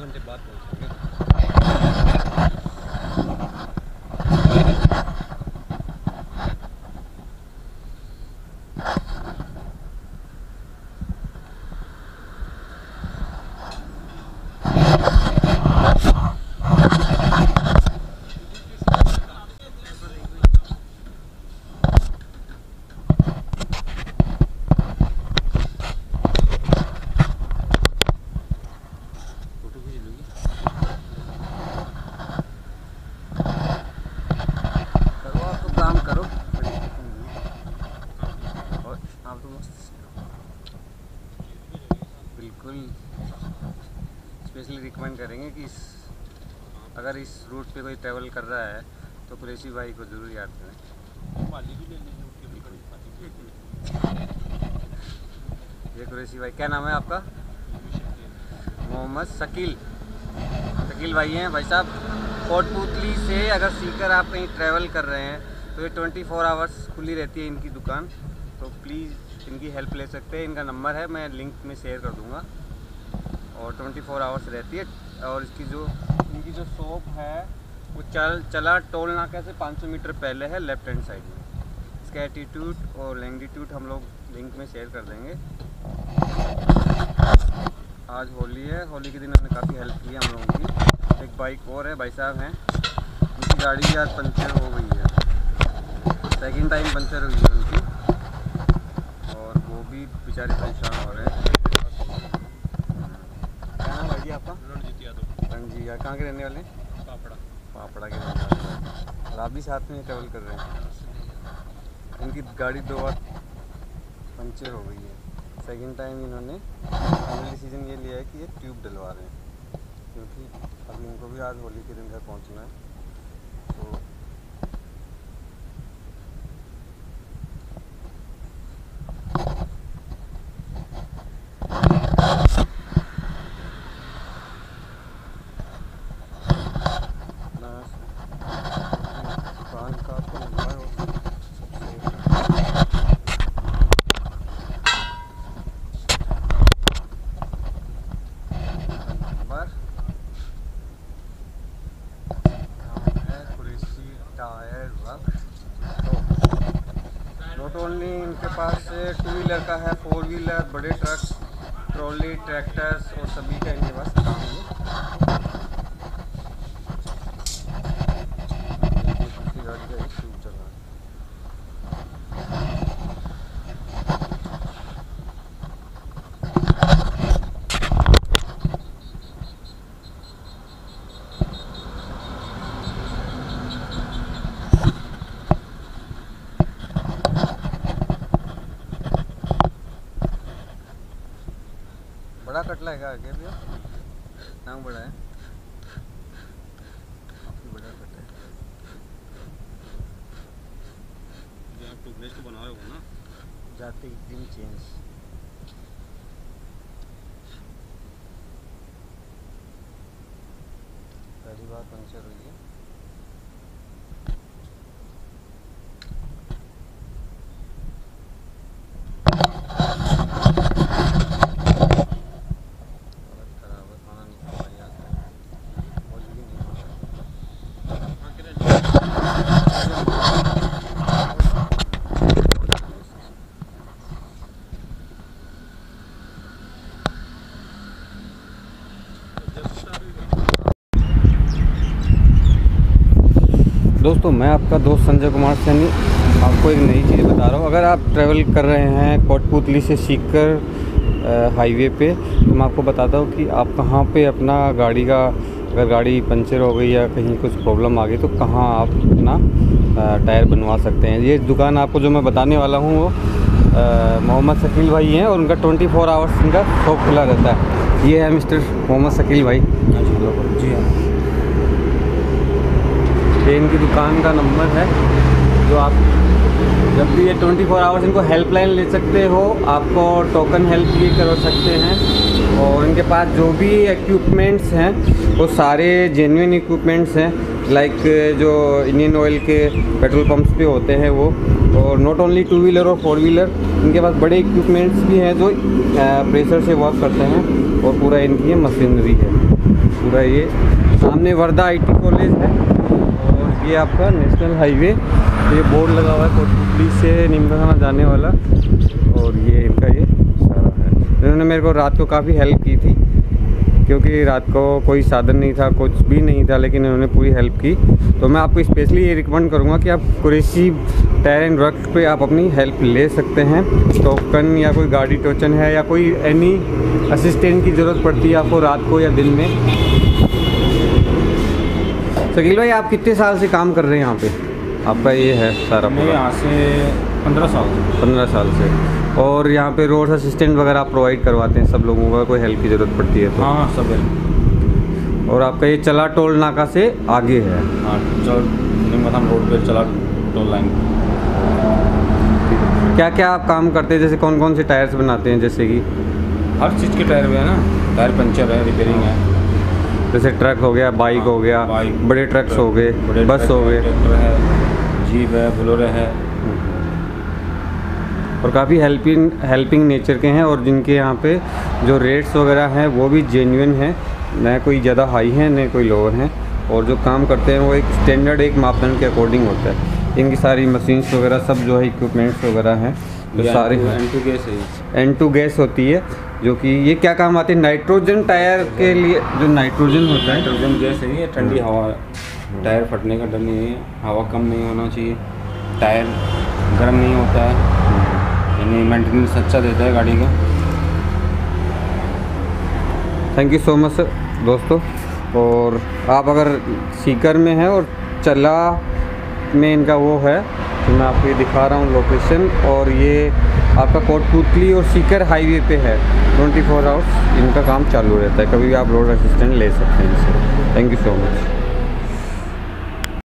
घंटे बाद पहुँचेंगे। बिल्कुल स्पेशली रिकमेंड करेंगे कि अगर इस रूट पे कोई ट्रैवल कर रहा है तो कुरैशी भाई को ज़रूर याद करें। ये कुरैशी भाई, क्या नाम है आपका? मोहम्मद शकील भाई हैं। भाई साहब कोटपूतली से अगर सीकर आप कहीं ट्रैवल कर रहे हैं तो ये 24 आवर्स खुली रहती है इनकी दुकान, तो प्लीज़ इनकी हेल्प ले सकते हैं। इनका नंबर है, मैं लिंक में शेयर कर दूंगा, और 24 आवर्स रहती है। और इनकी जो शॉप है वो चला टोल नाका से 500 मीटर पहले है, लेफ्ट हैंड साइड में। इसका एटीट्यूड और लैंगिट्यूड हम लोग लिंक में शेयर कर देंगे। आज होली है, होली के दिन उन्होंने काफ़ी हेल्प की है हम लोगों की। एक बाइक और है, भाई साहब हैं, उनकी गाड़ी भी आज पंचर हो गई है, सेकंड टाइम पंचर हुई है उनकी, और वो भी बेचारे परेशान हो रहे हैं। क्या नाम भाई जी आपका? रणजीत यादव। कहाँ के रहने वाले? पापड़ा के रहने वाले। और आप भी साथ में ट्रैवल कर रहे हैं? इनकी गाड़ी 2 बार पंचर हो गई है, सेकंड टाइम इन्होंने फाइनल डिसीजन ये लिया है कि ये ट्यूब डलवा रहे हैं, क्योंकि अभी इनको भी आज होली के दिन घर पहुंचना है। तो दुकान का आपको number tyre work. Not only इनके पास 2 व्हीलर का है, 4 व्हीलर, बड़े ट्रक, ट्रॉली, ट्रैक्टर्स और सभी का इनके पास काम है। दूसरी गाड़ी का एक ट्यूब चल रहा है। बड़ा कटला है क्या आगे भैया? नाम बड़ा है, काफ़ी बड़ा कट है। आप तो ब्रेस्ट बना रहे हो ना? जाते ही दिन चेंज। पहली बार पंचर हुई है। दोस्तों मैं आपका दोस्त संजय कुमार सैनी आपको एक नई चीज़ बता रहा हूँ। अगर आप ट्रैवल कर रहे हैं कोटपूतली से सीकर हाईवे पे, तो मैं आपको बताता हूँ कि आप कहाँ पे अपना गाड़ी का, अगर गाड़ी पंचर हो गई या कहीं कुछ प्रॉब्लम आ गई तो कहाँ आप अपना टायर बनवा सकते हैं। ये दुकान आपको जो मैं बताने वाला हूँ वो मोहम्मद शकील भाई हैं, और उनका 24 आवर्स इनका शॉप खुला रहता है। ये है मिस्टर मोहम्मद शकील भाई जी हाँ। ये इनकी दुकान का नंबर है, जो आप जब भी ये 24 आवर्स इनको हेल्पलाइन ले सकते हो, आपको टोकन हेल्प भी कर सकते हैं। और इनके पास जो भी इक्विपमेंट्स हैं वो सारे जेन्युइन इक्विपमेंट्स हैं, लाइक जो इंडियन ऑयल के पेट्रोल पंप्स पे होते हैं वो। और नॉट ओनली 2 व्हीलर और 4 व्हीलर, इनके पास बड़े इक्विपमेंट्स भी हैं जो प्रेशर से वर्क करते हैं। और पूरा इनकी ये मशीनरी है। पूरा ये सामने वर्धा IT कॉलेज है और ये आपका नेशनल हाईवे, ये बोर्ड लगा हुआ है कोटपुतली से निमखाना जाने वाला। और ये इनका ये सारा है। इन्होंने मेरे को रात को काफ़ी हेल्प की थी क्योंकि रात को कोई साधन नहीं था, कुछ भी नहीं था, लेकिन इन्होंने पूरी हेल्प की। तो मैं आपको स्पेशली ये रिकमेंड करूँगा कि आप कुरैशी टायर एंड वर्क पे आप अपनी हेल्प ले सकते हैं। टोकन या कोई गाड़ी टोचन है या कोई एनी असिस्टेंट की ज़रूरत पड़ती है आपको रात को या दिन में। शकील भाई, आप कितने साल से काम कर रहे हैं यहाँ पे? आपका ये है सारा? मैं यहाँ से 15 साल से। 15 साल से। और यहाँ पे रोड असिस्टेंट वगैरह आप प्रोवाइड करवाते हैं सब लोगों का, कोई हेल्प की ज़रूरत पड़ती है तो? हाँ, सब है। और आपका ये चला टोल नाका से आगे है? हाँ, निमखाना रोड पे चला टोल लाइन। क्या क्या आप काम करते हैं? जैसे कौन कौन से टायर्स बनाते हैं? जैसे कि हर चीज़ के टायर भी है ना, टायर पंचर है, रिपेयरिंग है। जैसे ट्रक हो गया, बाइक हो गया, बड़े ट्रक्स हो गए, बस हो गए, ट्रैक्टर है, जीप है, बोलेरो है। और काफ़ी हेल्पिंग नेचर के हैं और जिनके यहाँ पे जो रेट्स वगैरह हैं वो भी जेन्युइन हैं, न कोई ज़्यादा हाई हैं न कोई लोअर हैं। और जो काम करते हैं वो एक स्टैंडर्ड एक मापदंड के अकॉर्डिंग होता है। इनकी सारी मशीन्स वगैरह सब जो है इक्विपमेंट्स वगैरह हैं तो सारे N2 गैस है। N2 गैस होती है जो कि ये क्या काम आती है? नाइट्रोजन टायर के लिए जो नाइट्रोजन होता है, नाइट्रोजन गैस है, ये ठंडी हवा, टायर फटने का डर नहीं है, हवा कम नहीं होना चाहिए, टायर गर्म नहीं होता है, यानी मेंटेनेंस अच्छा देता है गाड़ी का। Thank you so much sir दोस्तों। और आप अगर सीकर में हैं और चला में इनका वो है तो मैं आपको ये दिखा रहा हूँ लोकेशन। और ये आपका कोटपुतली और सीकर हाईवे पे है। 24 आवर्स इनका काम चालू रहता है, कभी भी आप रोड असिस्टेंट ले सकते हैं इनसे। Thank you so much.